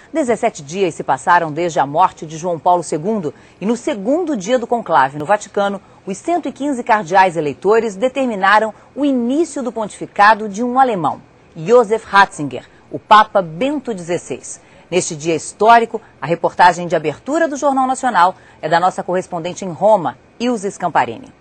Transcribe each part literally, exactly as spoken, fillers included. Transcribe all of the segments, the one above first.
dezessete dias se passaram desde a morte de João Paulo segundo e no segundo dia do conclave no Vaticano, os cento e quinze cardeais eleitores determinaram o início do pontificado de um alemão, Joseph Ratzinger, o Papa Bento dezesseis. Neste dia histórico, a reportagem de abertura do Jornal Nacional é da nossa correspondente em Roma, Ilse Scamparini.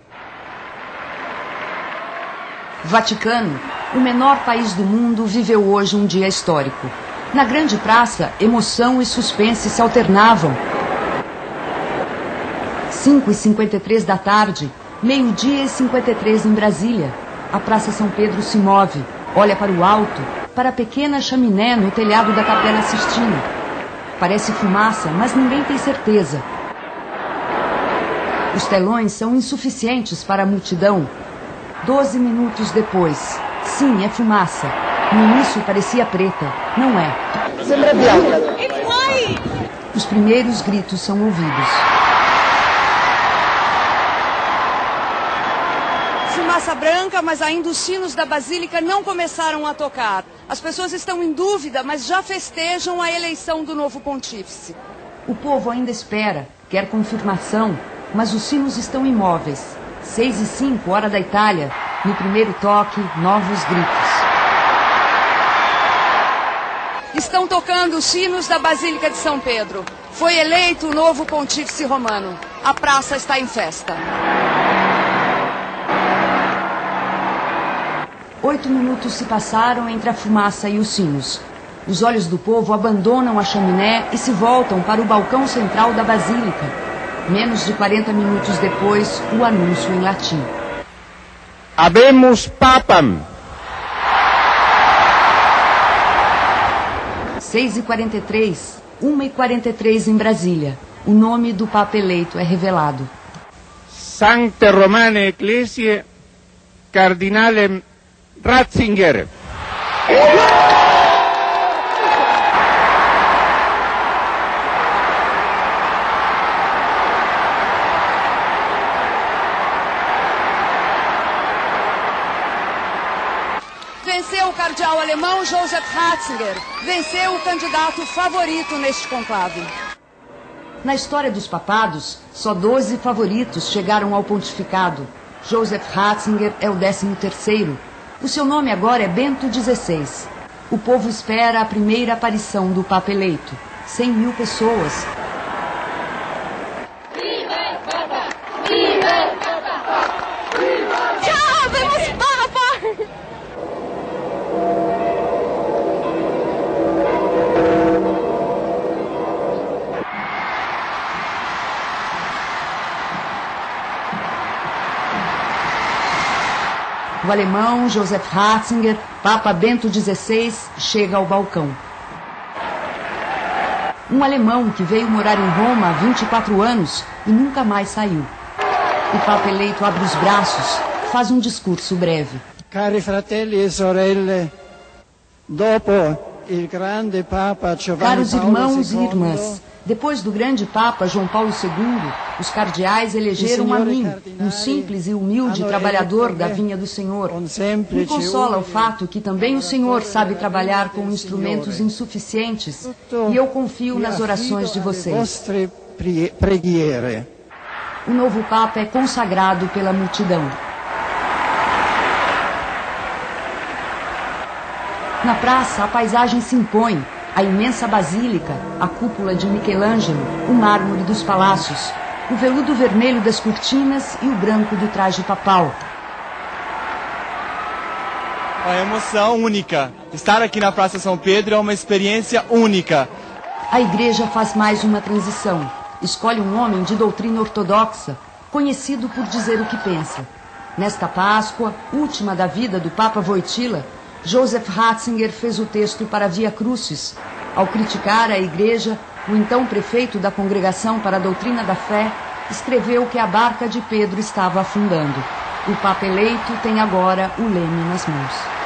Vaticano, o menor país do mundo, viveu hoje um dia histórico. Na grande praça, emoção e suspense se alternavam. cinco e cinquenta e três da tarde, meio-dia e cinquenta e três em Brasília. A Praça São Pedro se move, olha para o alto, para a pequena chaminé no telhado da Capela Sistina. Parece fumaça, mas ninguém tem certeza. Os telões são insuficientes para a multidão. Doze minutos depois, sim, é fumaça. No início parecia preta, não é. Os primeiros gritos são ouvidos. Fumaça branca, mas ainda os sinos da Basílica não começaram a tocar. As pessoas estão em dúvida, mas já festejam a eleição do novo pontífice. O povo ainda espera, quer confirmação, mas os sinos estão imóveis. Seis e cinco, hora da Itália. No primeiro toque, novos gritos. Estão tocando os sinos da Basílica de São Pedro. Foi eleito o novo pontífice romano. A praça está em festa. Oito minutos se passaram entre a fumaça e os sinos. Os olhos do povo abandonam a chaminé e se voltam para o balcão central da Basílica. Menos de quarenta minutos depois, o anúncio em latim. Habemus Papam. seis e quarenta e três, uma e quarenta e três em Brasília. O nome do Papa eleito é revelado. Sancte Romane Ecclesiae Cardinalem Ratzinger. Venceu o cardeal alemão Joseph Ratzinger. Venceu o candidato favorito neste conclave. Na história dos papados, só doze favoritos chegaram ao pontificado. Joseph Ratzinger é o décimo terceiro. O seu nome agora é Bento dezesseis. O povo espera a primeira aparição do Papa eleito. Cem mil pessoas. Viva Papa! Viva Papa! Viva! Tchau, vamos Papa! O alemão Joseph Ratzinger, Papa Bento dezesseis, chega ao balcão. Um alemão que veio morar em Roma há vinte e quatro anos e nunca mais saiu. O Papa eleito abre os braços, faz um discurso breve. Cari fratelli e sorelle, dopo il grande Papa Giovanni Caros Paolo irmãos e segundo, irmãs, depois do grande Papa João Paulo segundo, os cardeais elegeram a mim, um simples e humilde trabalhador da vinha do Senhor. Me consola o fato que também o Senhor sabe trabalhar com instrumentos insuficientes e eu confio nas orações de vocês. O novo Papa é consagrado pela multidão. Na praça, a paisagem se impõe. A imensa basílica, a cúpula de Michelangelo, o mármore dos palácios, o veludo vermelho das cortinas e o branco do traje papal. Uma emoção única. Estar aqui na Praça São Pedro é uma experiência única. A igreja faz mais uma transição. Escolhe um homem de doutrina ortodoxa, conhecido por dizer o que pensa. Nesta Páscoa, última da vida do Papa Wojtyla, Joseph Ratzinger fez o texto para Via Crucis. Ao criticar a igreja, o então prefeito da Congregação para a Doutrina da Fé escreveu que a barca de Pedro estava afundando. O Papa eleito tem agora o leme nas mãos.